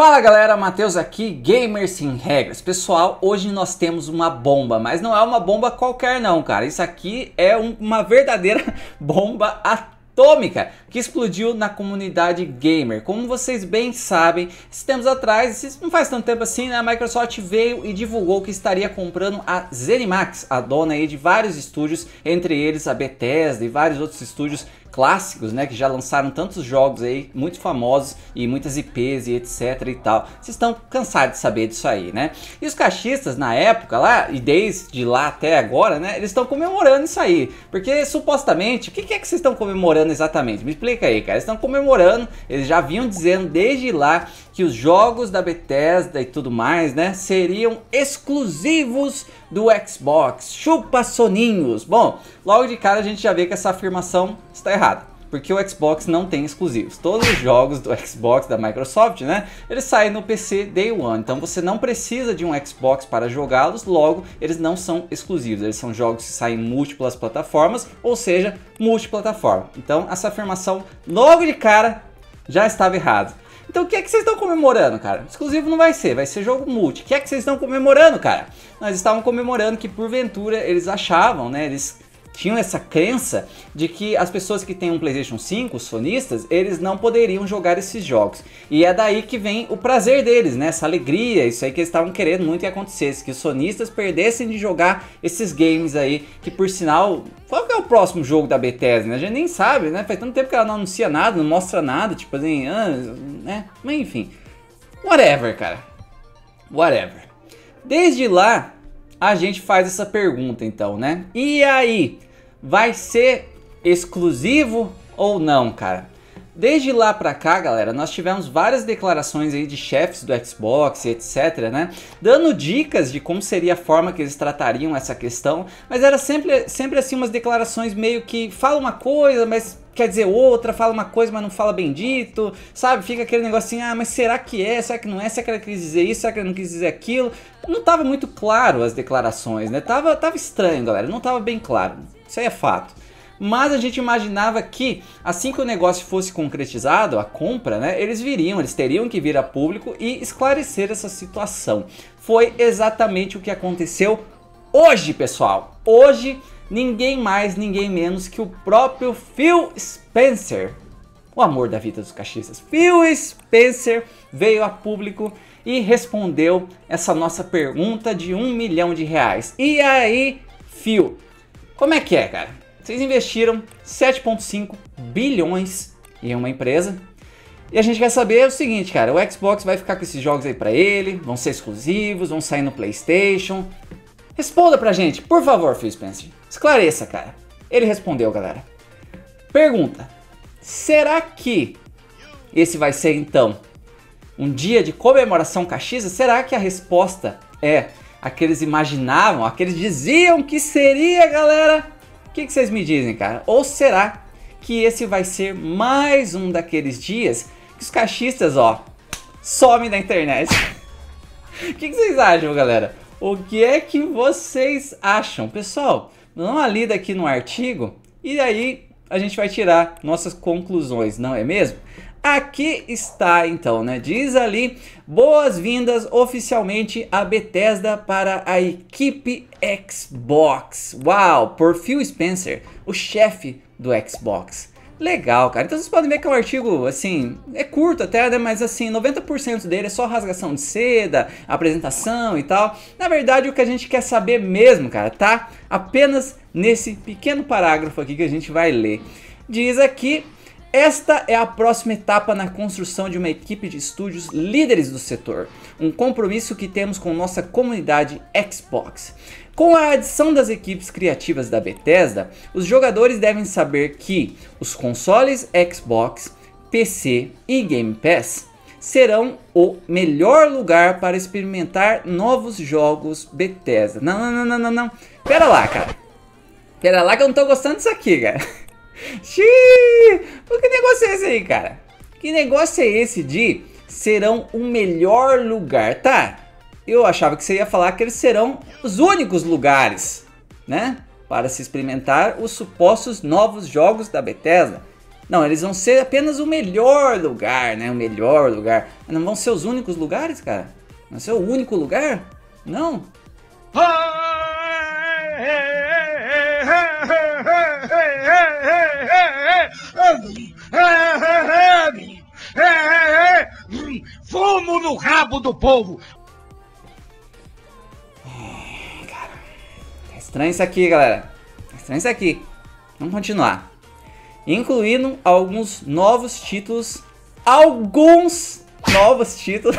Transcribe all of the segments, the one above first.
Fala galera, Matheus aqui, Gamer Sem Regras. Pessoal, hoje nós temos uma bomba, mas não é uma bomba qualquer não, cara. Isso aqui é uma verdadeira bomba atômica que explodiu na comunidade gamer. Como vocês bem sabem, esses tempos atrás, não faz tanto tempo assim, né, a Microsoft veio e divulgou que estaria comprando a ZeniMax, a dona aí de vários estúdios, entre eles a Bethesda e vários outros estúdios clássicos, né, que já lançaram tantos jogos aí, muito famosos e muitas IPs e etc e tal. Vocês estão cansados de saber disso aí, né? E os cachistas na época lá, e desde lá até agora, né, eles estão comemorando isso aí. Porque supostamente, o que é que vocês estão comemorando exatamente? Me explica aí, cara. Eles estão comemorando, eles já vinham dizendo desde lá que os jogos da Bethesda e tudo mais, né, seriam exclusivos do Xbox. Chupa soninhos. Bom, logo de cara a gente já vê que essa afirmação está errada, porque o Xbox não tem exclusivos. Todos os jogos do Xbox da Microsoft, né, eles saem no PC Day One. Então você não precisa de um Xbox para jogá-los, logo eles não são exclusivos. Eles são jogos que saem em múltiplas plataformas, ou seja, multiplataforma. Então essa afirmação logo de cara já estava errada. Então o que é que vocês estão comemorando, cara? Exclusivo não vai ser jogo multi. O que é que vocês estão comemorando, cara? Nós estávamos comemorando que porventura eles achavam, né, eles tinham essa crença de que as pessoas que têm um PlayStation 5, os sonistas, eles não poderiam jogar esses jogos. E é daí que vem o prazer deles, né? Essa alegria, isso aí que eles estavam querendo muito que acontecesse, que os sonistas perdessem de jogar esses games aí, que por sinal, qual que é o próximo jogo da Bethesda, né? A gente nem sabe, né? Faz tanto tempo que ela não anuncia nada, não mostra nada, tipo assim, né? Mas enfim, whatever, cara. Whatever. Desde lá, a gente faz essa pergunta então, né? E aí, vai ser exclusivo ou não, cara? Desde lá pra cá, galera, nós tivemos várias declarações aí de chefes do Xbox e etc, né? Dando dicas de como seria a forma que eles tratariam essa questão, mas era sempre assim umas declarações meio que fala uma coisa, mas quer dizer outra, fala uma coisa, mas não fala bem dito, sabe? Fica aquele negocinho, mas será que é? Será que não é? Será que ela quis dizer isso? Será que ela não quis dizer aquilo? Não tava muito claro as declarações, né? Tava estranho, galera, não tava bem claro, isso aí é fato. Mas a gente imaginava que assim que o negócio fosse concretizado, a compra, né, eles teriam que vir a público e esclarecer essa situação. Foi exatamente o que aconteceu hoje, pessoal. Hoje, ninguém mais, ninguém menos que o próprio Phil Spencer, o amor da vida dos cachistas. Phil Spencer veio a público e respondeu essa nossa pergunta de R$1 milhão. E aí, Phil, como é que é, cara? Vocês investiram 7,5 bilhões em uma empresa e a gente quer saber o seguinte, cara, o Xbox vai ficar com esses jogos aí pra ele, vão ser exclusivos, vão sair no PlayStation. Responda pra gente, por favor, Phil Spencer. Esclareça, cara. Ele respondeu, galera. Pergunta, será que esse vai ser então um dia de comemoração cachista? Será que a resposta é a que eles imaginavam, a que eles diziam que seria, galera? O que vocês me dizem, cara? Ou será que esse vai ser mais um daqueles dias que os cachistas, ó, somem da internet? O que vocês acham, galera? O que é que vocês acham? Pessoal, dá uma lida aqui no artigo e aí a gente vai tirar nossas conclusões, não é mesmo? Aqui está então, né? Diz ali, boas-vindas oficialmente a Bethesda para a equipe Xbox. Uau, por Phil Spencer, o chefe do Xbox. Legal, cara. Então vocês podem ver que é um artigo, assim, é curto até, né? Mas assim, 90% dele é só rasgação de seda, apresentação e tal. Na verdade, o que a gente quer saber mesmo, cara, tá apenas nesse pequeno parágrafo aqui que a gente vai ler. Diz aqui: esta é a próxima etapa na construção de uma equipe de estúdios líderes do setor, um compromisso que temos com nossa comunidade Xbox. Com a adição das equipes criativas da Bethesda, os jogadores devem saber que os consoles Xbox, PC e Game Pass serão o melhor lugar para experimentar novos jogos Bethesda. Não. Pera lá, cara. Pera lá que eu não tô gostando disso aqui, cara. Xiii, que negócio é esse aí, cara? Que negócio é esse de serão o melhor lugar, tá? Eu achava que você ia falar que eles serão os únicos lugares, né? Para se experimentar os supostos novos jogos da Bethesda. Não, eles vão ser apenas o melhor lugar, né? O melhor lugar. Não vão ser os únicos lugares, cara? Não vai ser o único lugar? Não. Fumo no rabo do povo! Cara, tá estranho isso aqui, galera. Tá estranho isso aqui. Vamos continuar. Incluindo alguns novos títulos. Alguns novos títulos.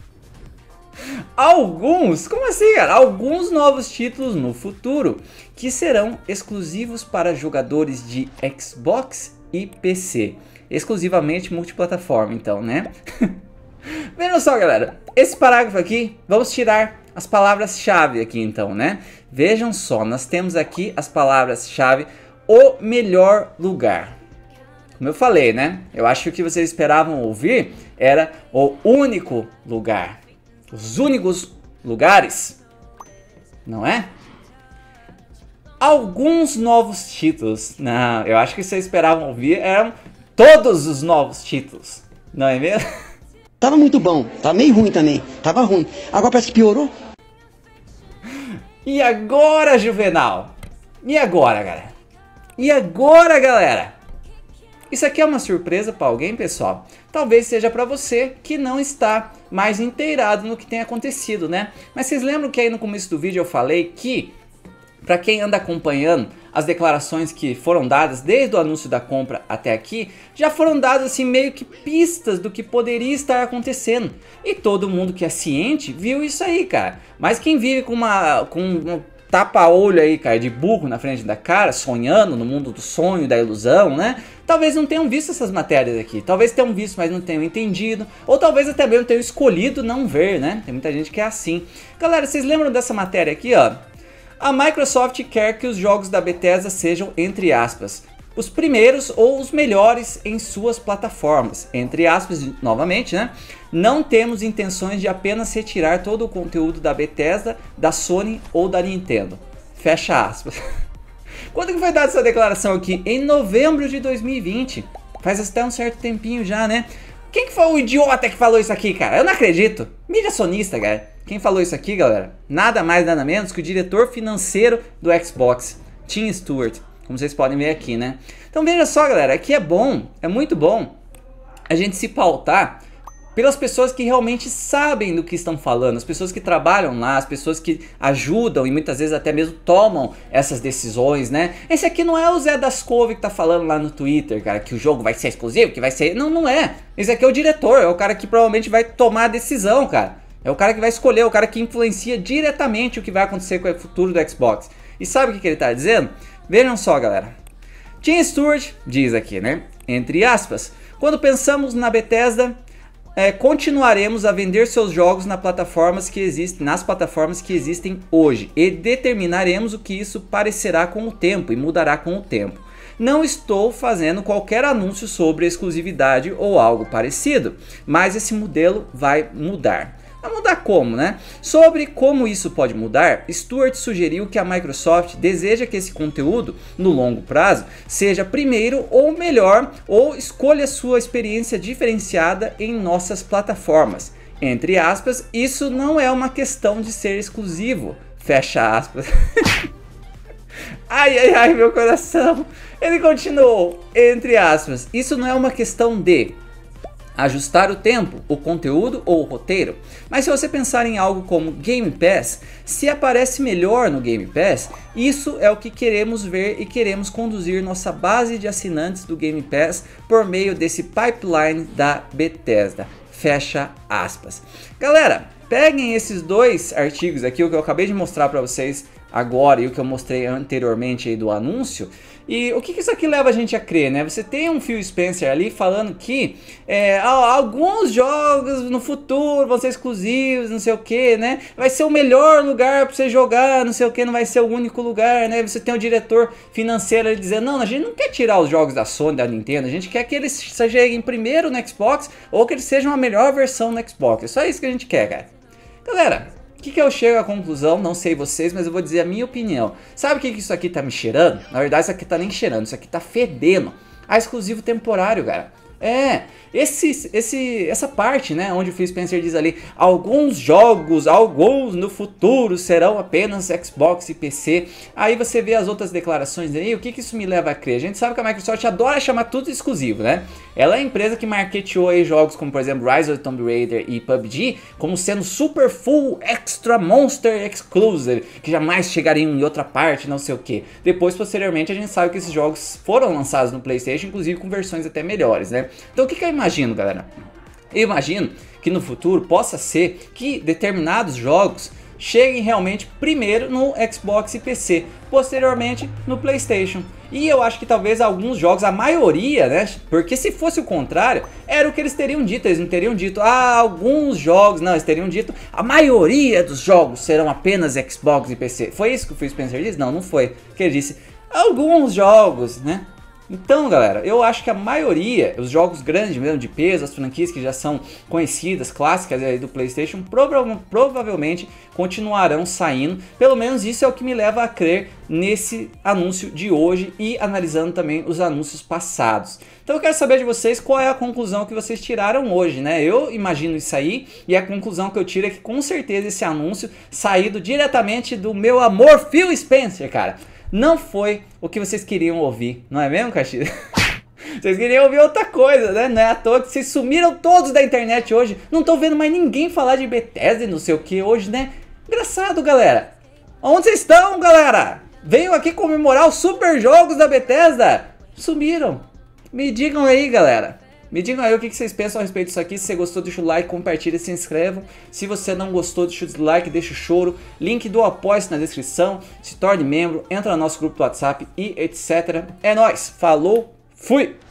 Alguns? Como assim, cara? Alguns novos títulos no futuro que serão exclusivos para jogadores de Xbox e PC. Exclusivamente multiplataforma, então, né? Vejam só, galera. Esse parágrafo aqui, vamos tirar as palavras-chave aqui, então, né? Vejam só, nós temos aqui as palavras-chave. O melhor lugar. Como eu falei, né? Eu acho que o que vocês esperavam ouvir era o único lugar. Os únicos lugares. Não é? Alguns novos títulos. Não, eu acho que vocês esperavam ouvir eram todos os novos títulos. Não é mesmo? Tava muito bom, tava meio ruim também, tava ruim. Agora parece que piorou. E agora, Juvenal? E agora, galera? E agora, galera? Isso aqui é uma surpresa para alguém, pessoal? Talvez seja para você que não está mais inteirado no que tem acontecido, né? Mas vocês lembram que aí no começo do vídeo eu falei que, para quem anda acompanhando as declarações que foram dadas desde o anúncio da compra até aqui, já foram dadas assim meio que pistas do que poderia estar acontecendo. E todo mundo que é ciente viu isso aí, cara. Mas quem vive com um tapa-olho aí, cara, de burro na frente da cara, sonhando no mundo do sonho, da ilusão, né? Talvez não tenham visto essas matérias aqui. Talvez tenham visto, mas não tenham entendido. Ou talvez até mesmo tenham escolhido não ver, né? Tem muita gente que é assim. Galera, vocês lembram dessa matéria aqui, ó? A Microsoft quer que os jogos da Bethesda sejam, entre aspas, os primeiros ou os melhores em suas plataformas. Entre aspas, novamente, né? Não temos intenções de apenas retirar todo o conteúdo da Bethesda, da Sony ou da Nintendo. Fecha aspas. Quando que foi dada essa declaração aqui? Em novembro de 2020. Faz até um certo tempinho já, né? Quem que foi o idiota que falou isso aqui, cara? Eu não acredito. Mídia sonista, cara. Quem falou isso aqui, galera? Nada mais, nada menos que o diretor financeiro do Xbox, Tim Stewart. Como vocês podem ver aqui, né? Então veja só, galera. Aqui é bom, é muito bom a gente se pautar pelas pessoas que realmente sabem do que estão falando, as pessoas que trabalham lá, as pessoas que ajudam e muitas vezes até mesmo tomam essas decisões, né? Esse aqui não é o Zé das Couve que tá falando lá no Twitter, cara, que o jogo vai ser exclusivo, que vai ser... Não, não é. Esse aqui é o diretor, é o cara que provavelmente vai tomar a decisão, cara. É o cara que vai escolher, é o cara que influencia diretamente o que vai acontecer com o futuro do Xbox. E sabe o que ele tá dizendo? Vejam só, galera. Tim Stewart diz aqui, né? Entre aspas, quando pensamos na Bethesda... continuaremos a vender seus jogos nas plataformas que existem hoje e determinaremos o que isso parecerá com o tempo e mudará com o tempo. Não estou fazendo qualquer anúncio sobre exclusividade ou algo parecido, mas esse modelo vai mudar. Vai mudar como, né? Sobre como isso pode mudar, Stewart sugeriu que a Microsoft deseja que esse conteúdo, no longo prazo, seja primeiro ou melhor, ou escolha sua experiência diferenciada em nossas plataformas. Entre aspas, isso não é uma questão de ser exclusivo. Fecha aspas. Ai, ai, ai, meu coração. Ele continuou, entre aspas, isso não é uma questão de... ajustar o tempo, o conteúdo ou o roteiro. Mas se você pensar em algo como Game Pass, se aparece melhor no Game Pass, isso é o que queremos ver e queremos conduzir nossa base de assinantes do Game Pass por meio desse pipeline da Bethesda. Fecha aspas. Galera, peguem esses dois artigos aqui, o que eu acabei de mostrar para vocês agora e o que eu mostrei anteriormente aí do anúncio. E o que isso aqui leva a gente a crer, né? Você tem um Phil Spencer ali falando que alguns jogos no futuro vão ser exclusivos, não sei o que, né? Vai ser o melhor lugar para você jogar, não sei o que, não vai ser o único lugar, né? Você tem o diretor financeiro ali dizendo, não, a gente não quer tirar os jogos da Sony, da Nintendo, a gente quer que eles cheguem primeiro no Xbox ou que eles sejam a melhor versão no Xbox. É só isso que a gente quer, cara. Galera, o que eu chego à conclusão, não sei vocês, mas eu vou dizer a minha opinião. Sabe o que isso aqui tá me cheirando? Na verdade isso aqui tá nem cheirando, isso aqui tá fedendo a exclusivo temporário, cara. Essa parte, né, onde o Phil Spencer diz ali, alguns no futuro serão apenas Xbox e PC. Aí você vê as outras declarações aí, o que isso me leva a crer? A gente sabe que a Microsoft adora chamar tudo exclusivo, né? Ela é a empresa que marketeou aí jogos como, por exemplo, Rise of the Tomb Raider e PUBG como sendo super full extra monster exclusive, que jamais chegariam em outra parte, não sei o que. Depois, posteriormente, a gente sabe que esses jogos foram lançados no PlayStation, inclusive com versões até melhores, né? Então o que eu imagino, galera? Eu imagino que no futuro possa ser que determinados jogos cheguem realmente primeiro no Xbox e PC, posteriormente no PlayStation. E eu acho que talvez alguns jogos, a maioria, né? Porque se fosse o contrário, era o que eles teriam dito. Eles não teriam dito, alguns jogos, não, eles teriam dito, a maioria dos jogos serão apenas Xbox e PC. Foi isso que o Phil Spencer disse? Não, não foi. Que ele disse, alguns jogos, né? Então, galera, eu acho que a maioria, os jogos grandes mesmo, de peso, as franquias que já são conhecidas, clássicas aí do PlayStation, provavelmente continuarão saindo. Pelo menos isso é o que me leva a crer nesse anúncio de hoje e analisando também os anúncios passados. Então eu quero saber de vocês qual é a conclusão que vocês tiraram hoje, né? Eu imagino isso aí e a conclusão que eu tiro é que com certeza esse anúncio saído diretamente do meu amor Phil Spencer, cara. Não foi o que vocês queriam ouvir, não é mesmo, Caxias? Vocês queriam ouvir outra coisa, né? Não é à toa que vocês sumiram todos da internet hoje. Não tô vendo mais ninguém falar de Bethesda e não sei o que hoje, né? Engraçado, galera. Onde vocês estão, galera? Venham aqui comemorar os super jogos da Bethesda. Sumiram. Me digam aí, galera. Me digam aí o que vocês pensam a respeito disso aqui. Se você gostou, deixa o like, compartilha e se inscrevam. Se você não gostou, deixa o dislike, deixa o choro. Link do apoio-se na descrição. Se torne membro, entra no nosso grupo do WhatsApp e etc. É nóis. Falou, fui!